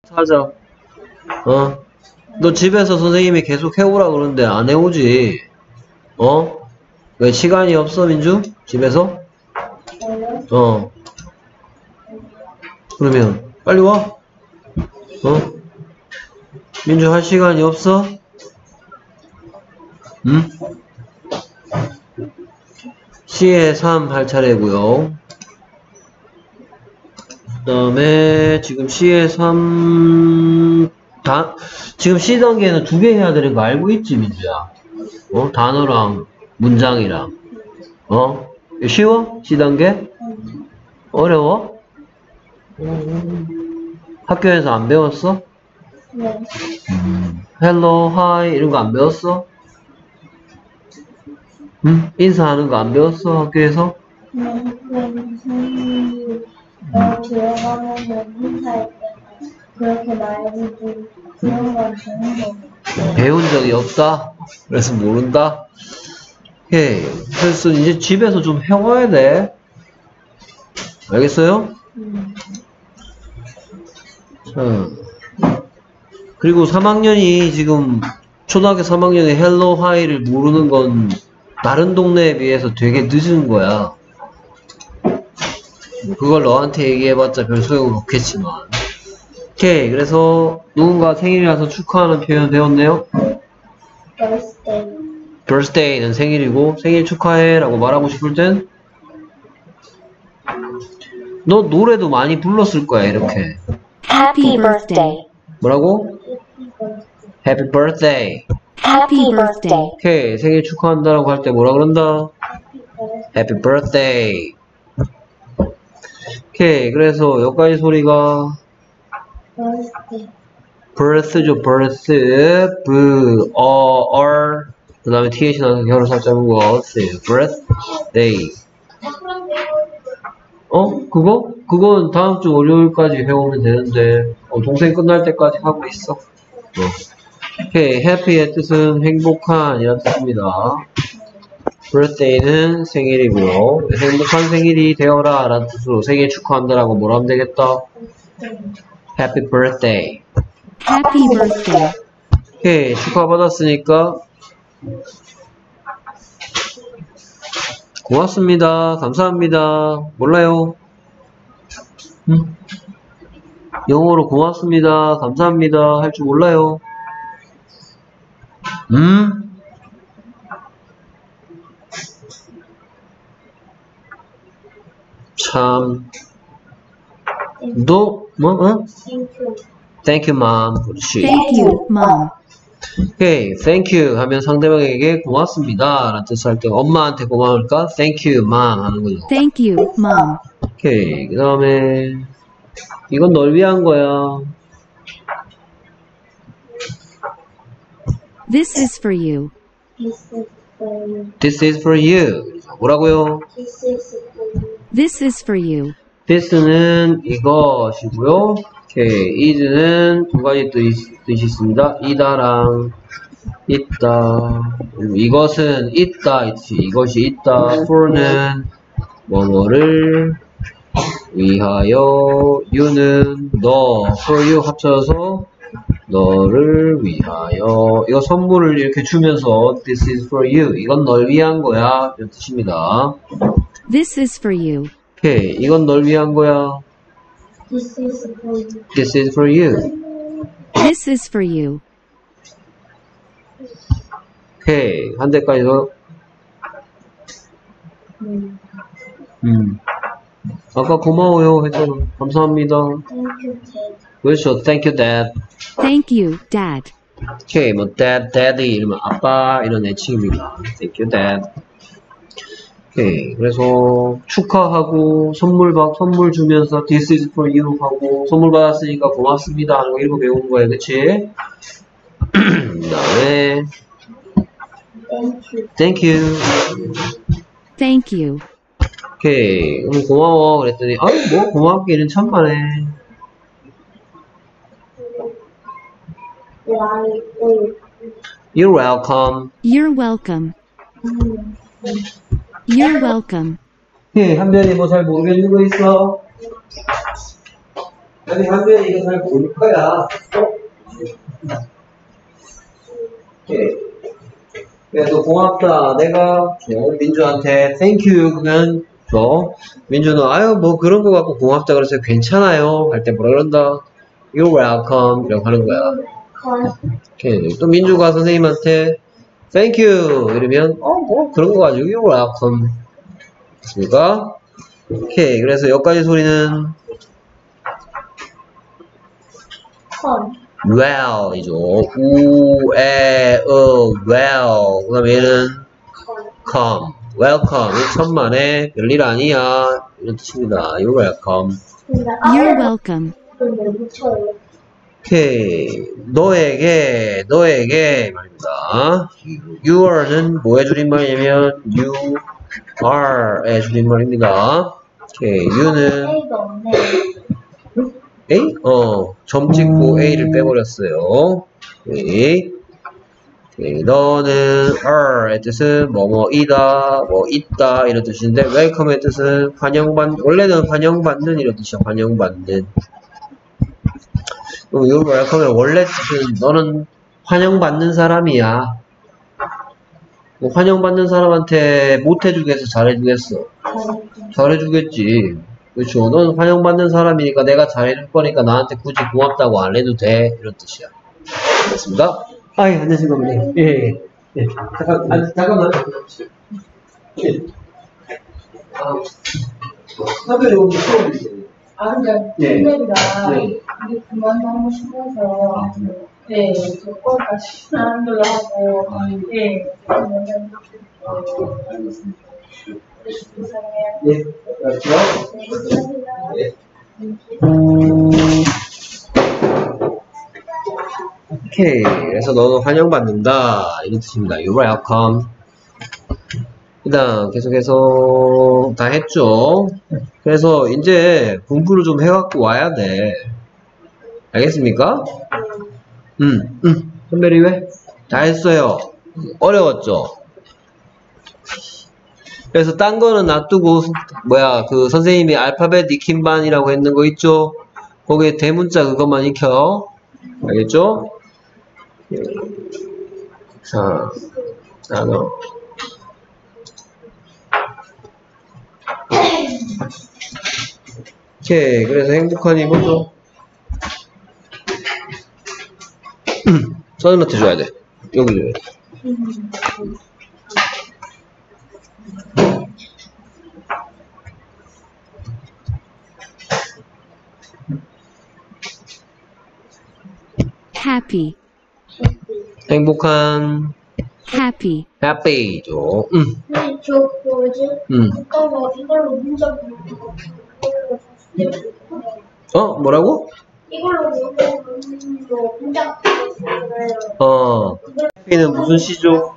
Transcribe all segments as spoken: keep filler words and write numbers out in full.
하자. 어? 너 집에서 선생님이 계속 해오라 그러는데 안 해오지? 어? 왜 시간이 없어, 민주? 집에서? 어. 그러면 빨리 와. 어? 민주 할 시간이 없어? 응? C의 삼 할 차례고요. 그 다음에 지금 C의 삼 다, 지금 C 단계는 두 개 해야 되는 거 알고 있지, 민주야? 어? 단어랑 문장이랑. 어? 쉬워? C 단계? 어려워? 학교에서 안 배웠어? 네. 음. 헬로, 하이 이런 거 안 배웠어? 응? 인사하는 거 안 배웠어? 학교에서? 네. 선생님이 어, 들어가면 인사할 때 그렇게 말해주고 그런 건 배운 거 배운 적이 없다? 그래서 모른다? 오케이. 그래서 이제 집에서 좀 해와야 돼. 알겠어요? 음. 자. 그리고 삼 학년이 지금 초등학교 삼 학년이 헬로 하이를 모르는 건 다른 동네에 비해서 되게 늦은 거야. 그걸 너한테 얘기해봤자 별 소용은 없겠지만. 오케이. 그래서 누군가 생일이라서 축하하는 표현 배웠네요. birthday. birthday는 생일이고 생일 축하해 라고 말하고 싶을 땐 너 노래도 많이 불렀을 거야. 이렇게 Happy birthday. 뭐라고? Happy birthday. Happy birthday. 오케이. 생일 축하한다라고 할 때 뭐라 그런다? Happy birthday. 오케이. 그래서 여기까지 소리가 birthday. birth죠. birth, b, 어, r 그 다음에 th 나서 혀를 살짝 묶어 birthday. 어? 그거? 그건 다음 주 월요일까지 해오면 되는데 어, 동생 끝날 때까지 하고 있어. 어. 오케이. happy의 뜻은 행복한 이란 뜻입니다. birthday는 생일이고요. 행복한 생일이 되어라 라는 뜻으로 생일 축하한다라고 뭐라 하면 되겠다? happy birthday. Happy birthday. 오케이. 축하받았으니까 고맙습니다. 감사합니다. 몰라요? 응? 영어로 고맙습니다. 감사합니다. 할 줄 몰라요? 음? 참. 너, 뭐, 어? Thank you. Thank you, mom. 그렇지. Thank you, Mom. 오케이. Thank you 하면 상대방에게 고맙습니다. 라는 뜻을 할 때 엄마한테 고마울까? Thank you, mom 하는 거죠. Thank you, Mom. 오케이. 그 다음에 이건 널 위한 거야. This is for you. This is for you. This is for you. 뭐라고요? This is for you. This is for you. this는 이것이고요. 오케이. is는 두 가지 뜻이, 뜻이 있습니다. 이다랑 있다. 이것은 있다. 이 뜻이 이것이 있다. for는 뭐뭐를 위하여. you는 너. for you 합쳐서 너를 위하여. 이거 선물을 이렇게 주면서 this is for you. 이건 널 위한 거야. 이런 뜻입니다. This is for you. 오케이. 이건 널 위한 거야. This is for you. This is for you. This is for you. 오케이. 한 대까지 더. 음. 음. 아까 고마워요 했잖아. 감사합니다. Thank you, Dad. 그렇죠. Thank you, Dad. Thank you, Dad. 오케이. 뭐 Dad, Daddy 이러면 아빠 이런 애칭입니다. Thank you, Dad. 오케이. 그래서 축하하고 선물 받 선물 주면서 This is for you 하고 선물 받았으니까 고맙습니다 하는 거 이런 거 배우는 거예요. 그치? 그 다음에 Thank you. Thank you. Thank you. 오케이. 음, 고마워 그랬더니 아유 뭐 고맙기는 참 많네. You're welcome. You're welcome. You're welcome. 오케이. 한변이 뭐 잘 모르겠는 거 있어? 아니, 한 명이 이거 잘 모를 거야. 어? 오케이. 그래서 고맙다. 내가 민주한테 thank you 그러면 저 민주는 아유 뭐 그런 거 갖고 고맙다 그래서 괜찮아요 할 때 뭐라 그런다? You're welcome 이라고 하는 거야. 오케이. 또 민주가 선생님한테 thank you 이러면 어 뭐 그런 거 가지고 you're welcome 됐습니까? 오케이. 그래서 여기까지 소리는 con well 이죠. 우, 에, 어, well. 그 다음에 얘는 come. welcome. 이 천만에 별일 아니야. 이런 뜻입니다. You're welcome. 근데 You're welcome. 근데 붙여요. 오케이. 너에게, 너에게 말입니다. you're,는 뭐의 줄임말이냐면 you are의 줄임말입니다. 오케이. you는 A가 없네. A? 어, 점 찍고 A를 빼버렸어요. 오케이. 오케이. 너는 are의 뜻은 뭐뭐이다, 뭐 있다 이런 뜻인데 welcome의 뜻은 환영받, 원래는 환영받는 이런 뜻이야. 환영받는. 그럼 이 welcome의 원래 뜻은 너는 환영받는 사람이야. 뭐 환영받는 사람한테 못해주겠어, 잘해주겠어? 잘해주겠지. 그렇죠. 넌 환영받는 사람이니까 내가 잘해줄 거니까 나한테 굳이 고맙다고 안 해도 돼. 이런 뜻이야. 됐습니다. 아이, 안녕하세요. 예, 예, 예. 잠깐, 아, 잠깐만. 예. 아, 사별이 오늘 수업이세요. 아, 그러니까 네. 선배가 네. 이게 그만하고 싶어서 아, 그래요? 네, 저거까지 하는 걸로 하고 아, 네, 알겠습니다. 이상해요. 예, 그렇죠. 네, 감사합니다. 네. 오케이. 그래서 너는 환영받는다. 이런 뜻입니다. You're welcome. 그 다음, 계속해서 다 했죠? 그래서 이제 공부를 좀 해갖고 와야 돼. 알겠습니까? 응, 응. 선배리 왜? 다 했어요. 어려웠죠? 그래서 딴 거는 놔두고, 뭐야, 그 선생님이 알파벳 익힌반이라고 했는 거 있죠? 거기에 대문자 그것만 익혀. 알겠죠? 자, 나눠. 오케이. 그래서 행복하니 먼저. 선생님한테 줘야 돼. 여기 줘야 돼. Happy. 행복한 Happy. happy죠. 응. 근데 저 뭐지? 응. 이걸로 이걸로 문자 보내고 이걸로 어? 뭐라고? 이걸로 이걸로 문자 보내요. 어. happy는 무슨 시죠?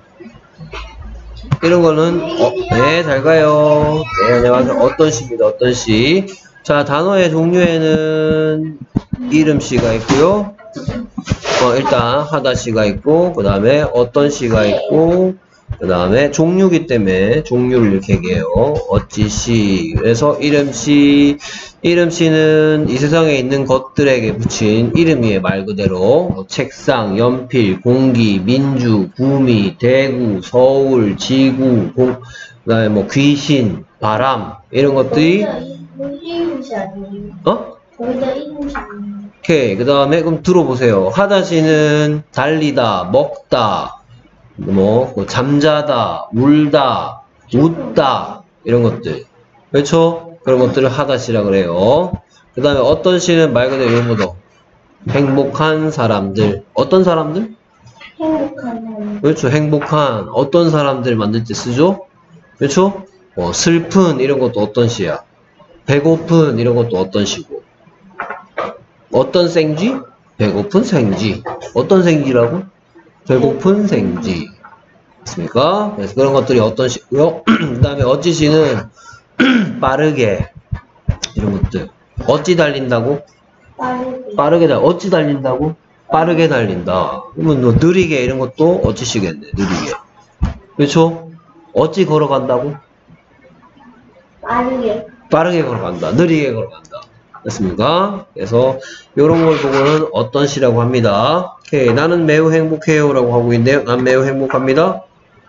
이런 거는 어, 네, 잘 가요. 네, 안녕하세요. 어떤 시입니다. 어떤 시. 자, 단어의 종류에는 이름 시가 있고요. 어, 일단 하다 시가 있고, 그 다음에 어떤 시가 있고, 그 다음에 종류기 때문에 종류를 이렇게 얘기해요. 어찌 시. 그래서 이름 시. 이름 시는 이 세상에 있는 것들에게 붙인 이름이에요. 말 그대로. 뭐 책상, 연필, 공기, 민주, 구미, 대구, 서울, 지구, 공, 그 다음에 뭐 귀신, 바람, 이런 것들이, 이름시 아니에요? 어? 거기다 이름시 아니에요? 오케이. 그 다음에 그럼 들어보세요. 하다시는 달리다, 먹다, 뭐, 뭐 잠자다, 울다, 웃다, 이런 것들. 그렇죠? 그런 것들을 하다시라 그래요. 그 다음에 어떤 시는 말 그대로 이런 거죠. 행복한 사람들. 어떤 사람들? 행복한 그렇죠. 행복한. 어떤 사람들 만들 때 쓰죠? 그렇죠? 뭐, 슬픈, 이런 것도 어떤 시야? 배고픈, 이런 것도 어떤 시고. 어떤 생쥐? 배고픈 생쥐. 어떤 생쥐라고? 배고픈 생쥐. 맞습니까? 그래서 그런 것들이 어떤 시고요. 그 다음에 어찌 시는 빠르게. 이런 것들. 어찌 달린다고? 빠르게 빠르게 달, 어찌 달린다고? 빠르게 달린다. 그러면 뭐 느리게 이런 것도 어찌 시겠네. 느리게. 그렇죠? 어찌 걸어간다고? 빠르게 빠르게 걸어간다. 느리게 걸어간다. 됐습니까? 그래서 이런 걸 보고는 어떤 시라고 합니다. 오케이, 나는 매우 행복해요 라고 하고 있는데요. 난 매우 행복합니다.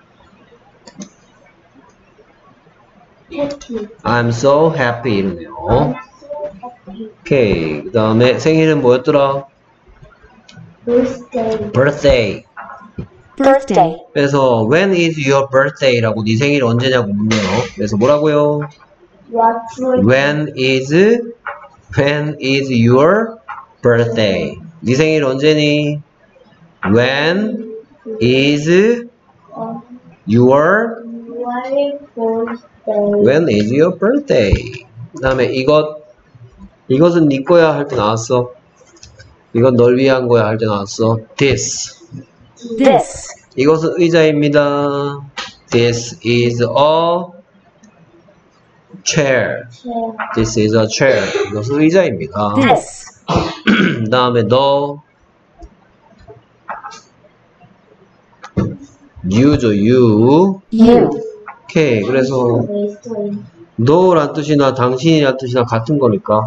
happy. I'm so happy 이러네요. I'm so happy. 오케이, 그 다음에 생일은 뭐였더라? birthday. birthday. birthday, 그래서 when is your birthday? 라고 네 생일 언제냐고 묻네요. 그래서 뭐라고요? What's your when is when is your birthday? 네 생일 언제니? when is uh, your your birthday? when is your birthday? 그 다음에 이것 이것은 네 거야 할 때 나왔어. 이건 널 위한 거야 할 때 나왔어. this this, 이것은 의자입니다. This is a chair. Chair. This is a chair. 이것은 의자입니다. this, 그 다음에 너 you죠, you. you, 오케이. 그래서 Birthday. 너란 뜻이나 당신이란 뜻이나 같은 거니까.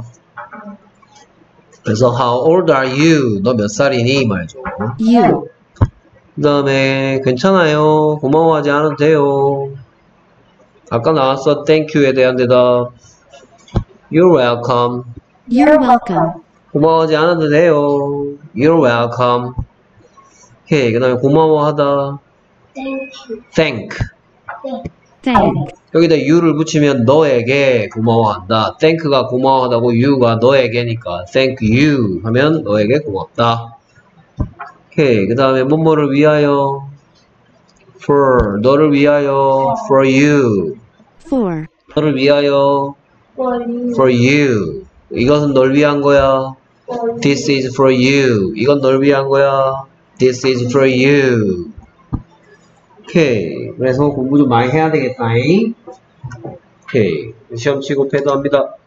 그래서 how old are you? 너 몇 살이니? 말이죠. you, 그 다음에 괜찮아요. 고마워하지 않아도 돼요. 아까 나왔어. thank you에 대한 대답. You're welcome. you're welcome, 고마워하지 않아도 돼요. You're welcome. 오케이. 그 다음에 고마워하다. Thank you. thank. Thank. thank, 여기다 you를 붙이면 너에게 고마워한다. thank가 고마워하다고 you가 너에게니까 thank you 하면 너에게 고맙다. 오케이. 그 다음에 뭐뭐를 위하여 for 너를 위하여 for you for, 너를 위하여 For you. for you 이것은 널 위한 거야. For you. This is for you 이건 널 위한 거야. This is for you. 오케이. 그래서 공부 좀 많이 해야 되겠다. 오케이. 시험 치고 패도합니다.